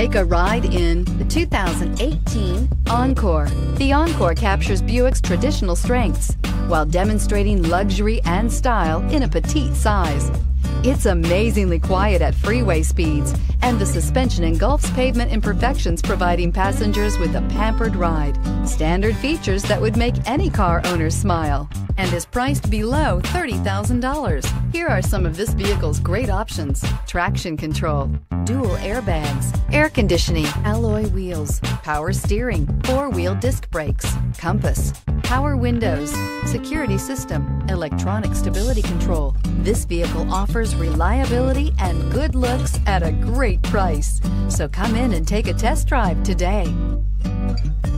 Take a ride in the 2018 Encore. The Encore captures Buick's traditional strengths while demonstrating luxury and style in a petite size. It's amazingly quiet at freeway speeds, and the suspension engulfs pavement imperfections, providing passengers with a pampered ride. Standard features that would make any car owner smile, and is priced below $30,000. Here are some of this vehicle's great options: traction control, dual airbags, air conditioning, alloy wheels, power steering, four-wheel disc brakes, compass, power windows, security system, electronic stability control. This vehicle offers reliability and good looks at a great price. So come in and take a test drive today.